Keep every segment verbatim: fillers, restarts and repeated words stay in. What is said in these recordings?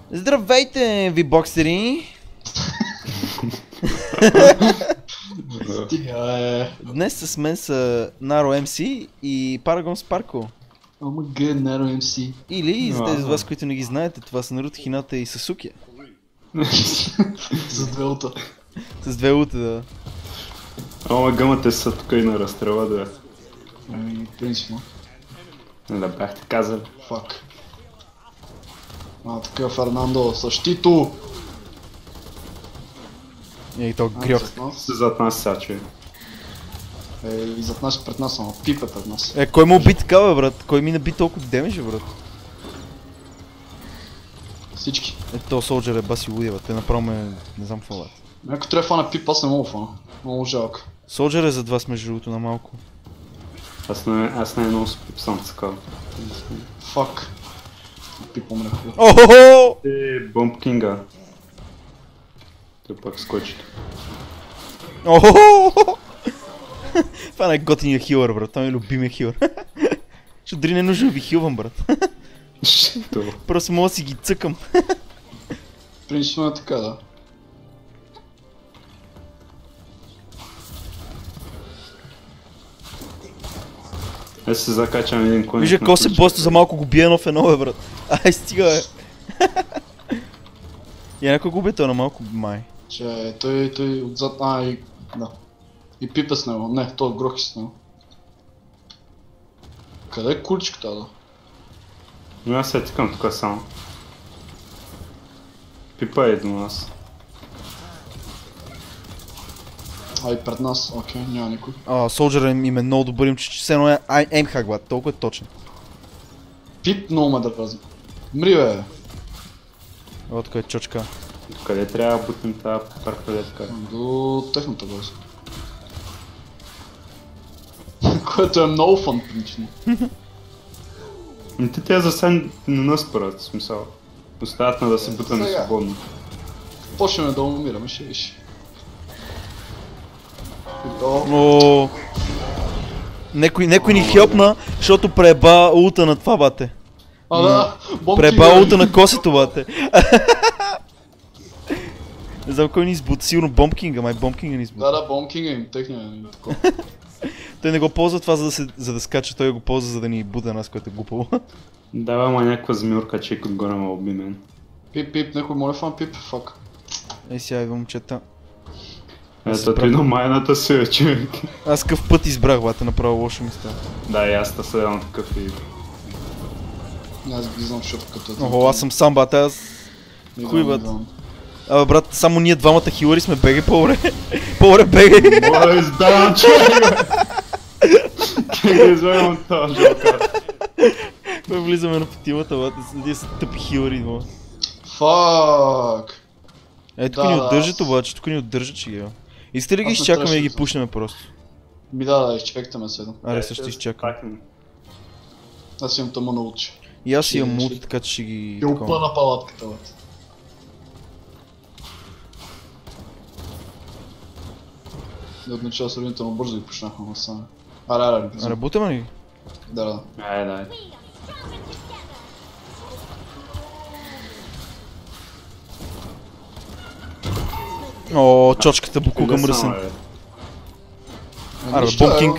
Здравейте, ви боксери! Днес с мен са Наро ем си и Парагон Спарко. Ама гэ, Наро ем си. Или, за тези от вас, които не ги знаете, това са Наруто, Хината и Сасуки. С две ута. С две ута, да. Ама гъмата са тук и на разстрела, да. Ами, принципно. Не да бяхте казали. Фак. А, така Фернандо, същито! И то грьох. Се зад нас сега, че. Е, и зад нас пред нас, ама пипа пред нас. Е, кой му уби така, бе, брат? Кой ми наби толкова демеджа, брат? Всички. Е, то Солджер е баси лудия, бе. Те направо ме... не знам какво, бе. Ако трябва да фана пип, аз не мога фана. Много жалко. Солджер е зад вас, между другото, на малко. Аз не, аз не е много спип, съм такава. Фак. Пип умре. Охо! Е, Бомб Кинга. Той пак скочи. Охо! Това не е готиния хилър, брат. Това ми е любимия хилър. Защото дори не е нужно да ви хилвам, брат. Що? Просто мога да си ги цъкам. Принципно е така, да. Аз се закачам един коин. Вижда, какво се боста за малко го бие едно в едно, бе, брат. Ай, стига, бе. И някой го бие, той на малко май. Че той, той отзад, а и... да. И пипа с него, не, той грохи с него. Къде е куличката, да? Но аз се тикам тук само. Пипа е до нас. А и пред нас, окей, няма никой. А, Солджер им е много добър, им че все едно е еймхак, брат, толкова е точен. Пип много ме дърпази. Мри, бе! О, тук е чочка. Къде трябва да бутнем тази парпалетка? До техната база. Което е много фан, принципно. Но ти тези засен не нас парат, в смисъл. Остават на да се бутаме Сега. свободно. Почнем да умираме, ще виж. И то... О, Некой, некой ни хелпна, защото преба улта на това, бате. А, да! Бомб Преба Кинга. улта на косето, бате. Не знам кой ни избута, сигурно Бомб Кинга, май Бомб Кинга ни избута. Да, да, Бомб Кинга им, техния е такова. Той не го ползва това, за да, се, за да скача, той го ползва, за да ни бута нас, което е глупаво. Дава ма някаква змиорка, чек отгоре ма уби мен. Пип, пип, някой моля фан пип, фак. Ей сега идва момчета. Ето ти на майната си е, човек. Аз къв път избрах, бате, направо лошо ми става. Да, и аз та съдам такъв и... Не, аз ги знам, защото като е... Охо, аз съм сам, бате, аз... Не Хуй, знам, бат. не знам. Абе, брат, само ние двамата хилъри сме, бегай по-добре. По-добре бегай. Моля, издавам, човек! Как да извадим от този жълкар? Ме влизаме на петимата, бате, ние са тъпи хилъри, но... Фак! Е, тук Да, ни да, отдържат аз- обаче, тук ни отдържат, че ги. Искате ли ги Аз не изчакаме и ги трябваше да пушнем просто? Ми да, да, изчекайте ме седа. Аре, също изчакам. Аз имам тъмън очи. И аз Ще- имам ще- мулт, така че ще ги... Ще такова. опъна палатката, бат. И отначало сравнително бързо ги пушнахме на сами. Аре, аре, бързо. Аре, бутаме ли ги? Да, да. Айде, дай. О, чочката букука мръсен. Аре, бе, бомбкинг.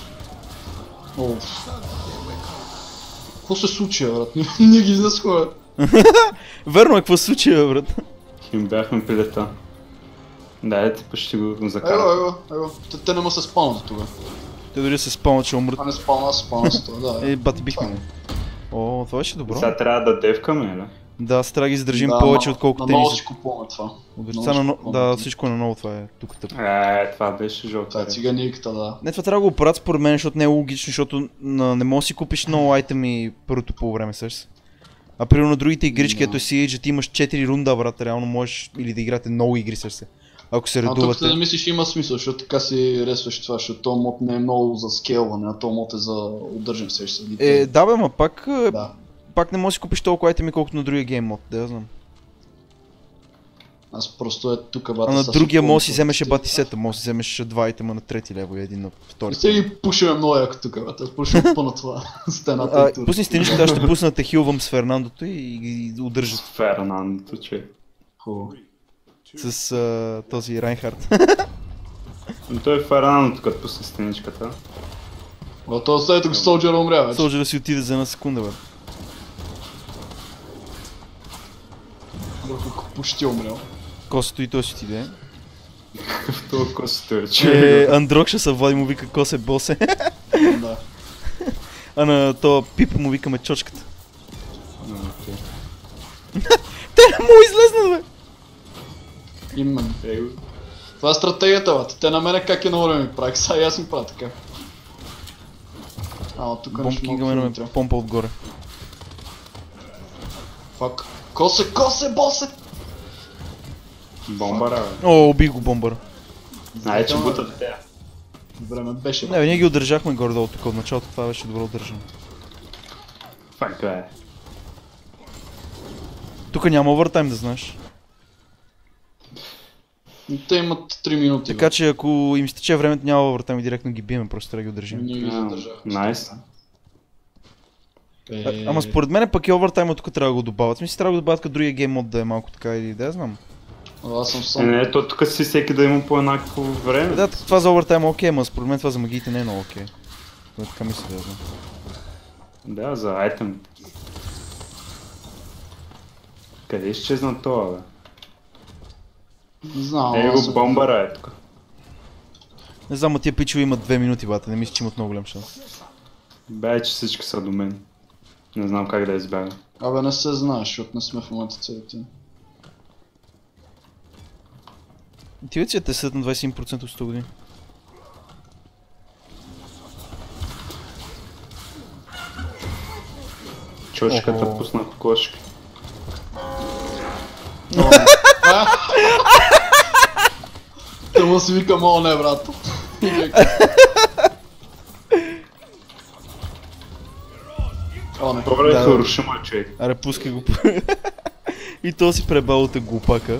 Оф. Какво се случи, бе, брат? Ние ги изнесохме, бе. Верно е, какво се случи, бе, брат? Хим бяхме при лета. Да, ти почти го Ево, закарах. ево, ево. Те, те не ма се спалнат тук. Те дори се спалнат, че умрат. А не спална, аз спална с това, да. Е, бати бихме го. О, това беше добро. Сега трябва да девкаме, или? Да, сега трябва да ги задържим Да, повече, ама отколкото те На ни ново са. си купуваме това. Обича на но... Да, всичко е на ново, това е тук тъп. Е, това беше Това жълка. е циганийката, да. Не, това трябва да го оправят според мен, защото не е логично, защото на... не можеш да си купиш много айтеми първото по време също. А примерно на другите игрички, ето си Age, ти имаш четири рунда, брат, реално можеш или да играте много игри също. Ако се А тук редувате. да мислиш има смисъл, защото така си ресваш това, защото този мод не е много за скелване, а този мод е за удържим се. Е, да бе, ма пак, е, Да. пак не можеш да си купиш толкова айтеми, колкото на другия гейм мод, да я знам. Аз просто е тук А бата. на са другия си може да си по- вземеш батисета, може да си вземеш два айтема на трети лево и един на втори. Не се ги пушиме много яко тук, бата. Аз пушим по-на това. Стената А, и тур. пусни стеничката, аз ще пусна те хилвам с Фернандото и ги удържат С Фернандото, че. Хубаво. с а, този Райнхард. Но той е Фернандото, като пусне стеничката. А то след тук Солджера умря вече. Солджера си отиде за една секунда, бе. Върху почти умрял. Косето и той си отиде. В това косето е, че. Е, Андрокша се влади му вика косе босе. Да. А на то Пип му викаме чочката. А, окей. Те не му излезнат, бе! Именно. Е, Това е стратегията, бата. Те на мене как е на време ми правих, сега и аз ми правя така. Ама тук нещо Бомбкинга малко ме ме трябва. помпа отгоре. Фак. Косе, косе, босе! бомбара, бе. О, убих го бомбъра. Ай, че бутат те. Време беше. Не, бе, ние ги удържахме горе-долу тук от началото, това беше добро удържано. Фак, бе. Тук няма овъртайм, да знаеш. Те имат три минути. Така че ако им стече времето, няма овъртайм и директно ги биеме, просто трябва да ги удържим. Ние ги А, задържахме. Найс. Е, Ама според мен пък и овъртайма тук трябва да го добавят. В смисъл трябва да го добавят като другия гейм мод да е малко така или да я знам. Аз съм Е, сам. не, то тук си всеки да има по еднакво време. Да, това за овъртайма е окей, ама според мен това за магиите не е много окей. Това така мисля да я знам. Да, за айтем. Къде изчезна това, бе? Не знам. Е, аз го бомбара е тук. Не знам, а тия пичове имат две минути, бата, не мисля, че имат много голям шанс. Бе, че всички са до мен. Не знам как да избягам. Абе не се знаеш, защото не сме в момента цели тим. Ти вече те седят на двайсет и един процента от сто години. Чочката Охо. пусна кокошки. Та му си викам, о не, брат. О не. Добре, Да. Харушима, човек. Аре, пускай го. И то си пребалата глупака.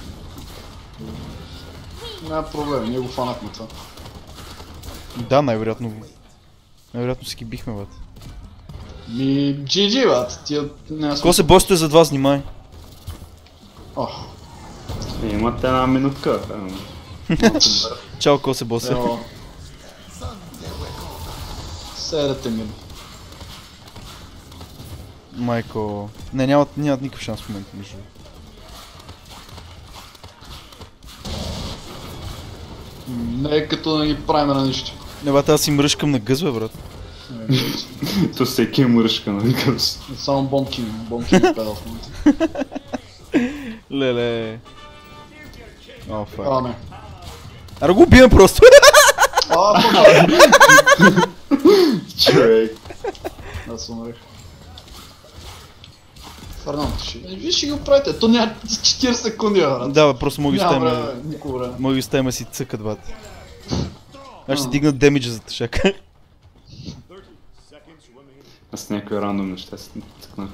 Няма проблем, ние го фанахме това. Да, най-вероятно. Най-вероятно си ги бихме, бат. Ми, джи джи, брат. Тия няма Ко се босто е зад вас, внимай. О, Имате една минутка. ам. Чао, ко се босе. ево. Седете ми. Майко. Не, нямат, нямат никакъв шанс в момента, между. Не е като да ги правим на нищо. Не, бат, аз си мръшкам на гъз, бе, брат. Е, То всеки е мръшка, нали къс. Само бомки ми, бомки ми педал в момента. Леле. О, фак. О, не. Аре го убием просто. А, фак. Човек. Аз умрех. Фернандо ще... Виж ще го правите, то няма четирийсет секунди, брат. Да, бе, просто мога да Няма стаем. време, никога време. Мога да стаем си цъкат, бат. Аз ще А. дигна демиджа за тъшака. Аз някакви рандом неща си цъкнах.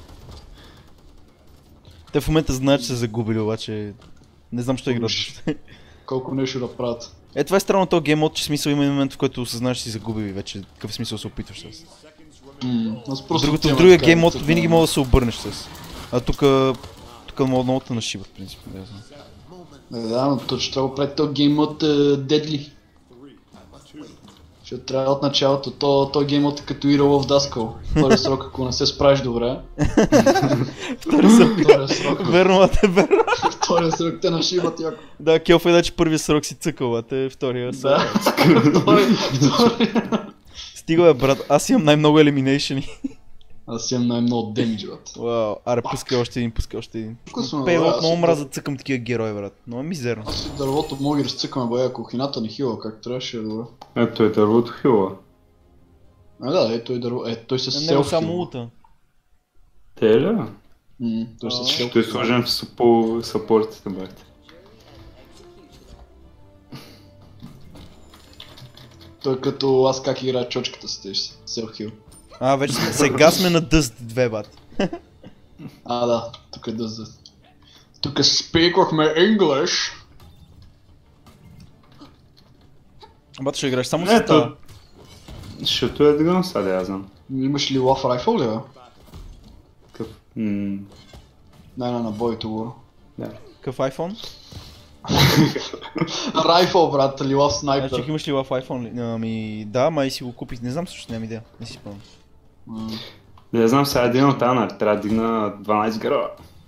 Те в момента знаят, че са загубили, обаче не знам, що играят. Уж. Колко нещо да правят. Е, това е странно този гейм мод, че смисъл има един момент, в който осъзнаеш, че си загубил и вече какъв смисъл се опитваш с. Ммм, аз В просто... другото, в отивам другия така, гейм мод тук винаги няма- мога да се обърнеш с. А тук, тук мога много да нашиват, в принцип. Не знам. Е, да, но точно трябва да прави този гейм мод е, дедли. Защото трябва от началото, то, то гейм мод е като Hero of Daskal. Първи срок, ако не се справиш добре. Втори срок. Втория срок, Верно, а те верно. втория срок те нашиват яко. Да, Келфа е да, че първия срок си цъкал, а те втория срок. Да, втори, втори. Стига бе, брат, аз имам най-много елиминейшени. Аз имам най-много демидж, брат. Вау, аре, пускай още един, пускай още един. Вкусно, Пейлот, бе, аз много си мраза да цъкам такива герои, брат. Много е мизерно. Аз и дървото мога ги разцъкаме, бе, ако хината ни хила, как трябваше да добре. Ето е дървото хила. А да, ето и дърво, е, той се Не, селф само лута. Те е ли? Ммм, той се селф Ще е сложен в супо сапортите, бахте. Той като аз как играя чочката с теж си, селф хил. А, вече сме, сега сме на Dust две, бат. А, да, тук е дъздът. Тук спеквахме English. Бата ще играеш само с Ето. това. Защото е дигнал сега, да я знам. Имаш ли лав райфъл ли, бе? Какъв? Ммм... Не, не, на бойто го. Да. Какъв iPhone? Райфъл, брат, ли лав Значи снайпер. имаш ли в iPhone? ли? Ами да, май си го купих. Не знам също, нямам идея. Не си спомням. М. Да я знам сега един от Анар, трябва да дигна дванайсет героя.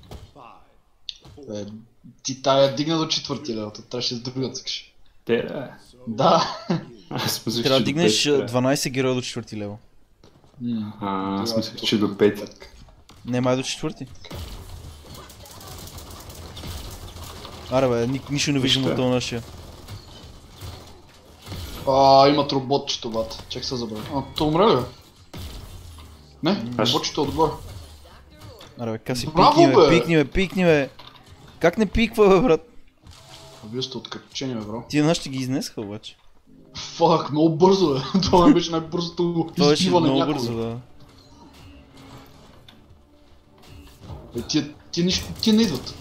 Е, ти тая дигна до четвърти левел, трябваше с другата цъкаш. Те, да. Да. Аз мислех, Трябва да че до дигнеш пет, дванайсет героя до четвърти левел. М. А, аз мислех, че до пети. Не, май до четвърти. Аре бе, ни, нищо не виждам Нищо. от този нашия. А, имат роботчето, бат. Чек се забравя. А, то умре ли, бе? Не, Аз- роботчето е отгоре. Аре бе, ка си Браво, пикни бе, бе! пикни бе, пикни бе. Как не пиква бе, брат? А вие сте откачени, бе, бро. Тия нашите ги изнесха обаче. Фак, много бързо, бе. Това ми беше най-бързото Това беше избиване много някога. бързо, да. Е, тия, тия нищо, тия не идват.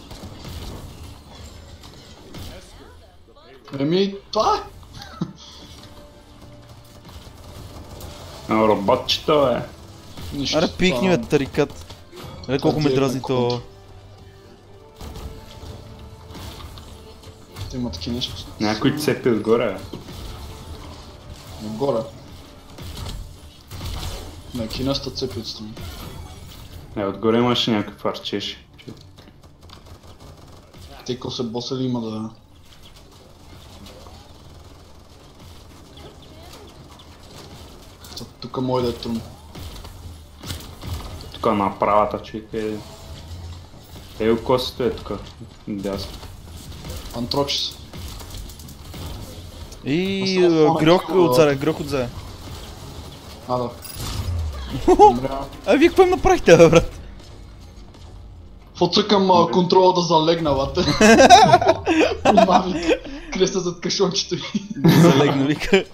Еми, това е. А, роботчето е. Нищо. Аре пикни бе, това- тарикат. Аре колко ме ти е дразни на то. конто. Те има такива нещо. Някой цепи отгоре, бе. Нагоре. На кинаста цепи отстрани. Е, отгоре имаше някакъв арчеш. Те ко се босали има да... Та- Тука мой да е трудно. Тук на правата, че е... Ео косито е тук. Дясно. Антроксис. И Остава а, фона, грох такова. отзаде, грох отзаде. А, да. Умря. А вие какво им направихте бе, брат? Фоцъкам а, контрола да залегна, бате. Мавик. Креста зад кашончето ми. Залегна, вика.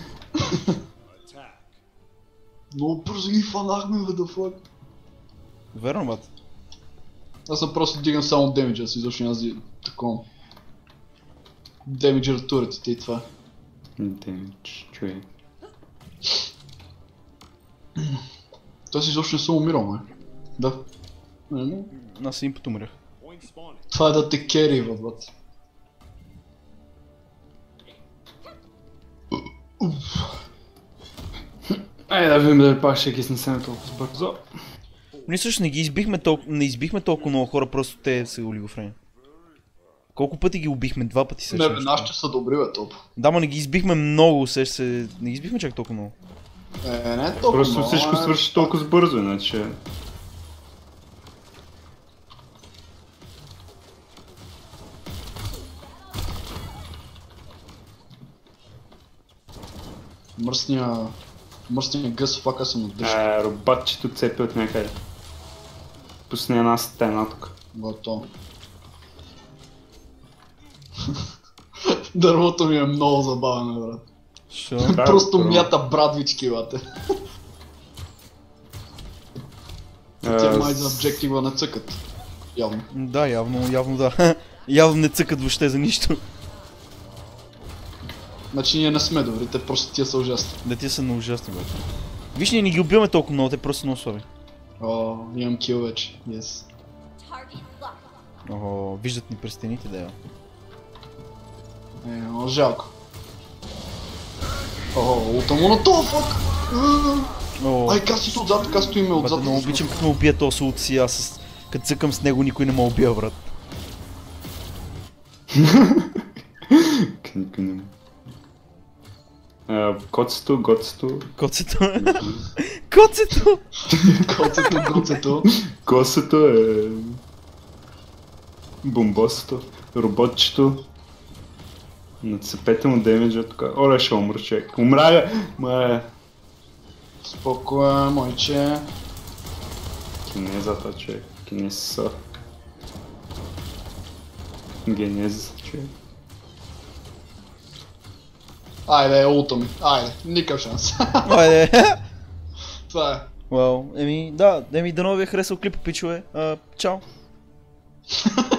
Много бързо ги фанахме, бе, да фак. Верно, брат. Аз съм просто дигам само демиджа, аз изобщо няма да такова. Демиджер туретите и това. Демидж, чуй. Той си изобщо не съм умирал, май. Да. Ами, Аз един път умрях. това е да те кери, бе, брат. Ай да видим дали пак ще ги снесем толкова бързо. Ние също не ги избихме толкова, не избихме толкова много хора, просто те са олигофрени. Колко пъти ги убихме? Два пъти се. Не, бе, нашите са добри, бе, топ. Да, ма не ги избихме много, сеш се. Не ги избихме чак толкова много. Е, не е толкова Просто много, всичко е. свърши толкова бързо, иначе... Мръсния... Мръсния гъс, фака се му дъжда. Е, роботчето цепи от някъде. Пусни една стена тук. Готово. Дървото ми е много забавено, брат. Шо? Да, Просто първо. мята брадвички, бате. Е, Тя май за с- обжектива не цъкат. Явно. Да, явно, явно да. Явно не цъкат въобще за нищо. Значи ние не сме добри, те просто тия са ужасни. Да, ти са много ужасни, бе. Виж, ние не ги убиваме толкова много, те просто са много слаби. О, имам кил вече. Yes. Ого, виждат ни през стените, да. Е, но жалко. О, ултамо на това, фак! О, Ай, касито отзад, касито им е бате, отзад. много обичам като ме убия този султ си, аз с... Като цъкам с него никой не ме убия, брат. Кникнем. Е, Коцето, гоцето, Коцето. Коцето! Коцето, гоцето. косето е... Бомбосето, роботчето. Нацепете му демиджа тук. Оле, ще умра, човек. Умра, бе! Ма, Спокойно, мойче. кинезата, човек. Кинеза. Генеза, човек. Айде, улта ми. Айде, никакъв шанс. Айде. Това е. Вау, еми, да, еми, дано ви е харесал клипа, пичове. А, чао.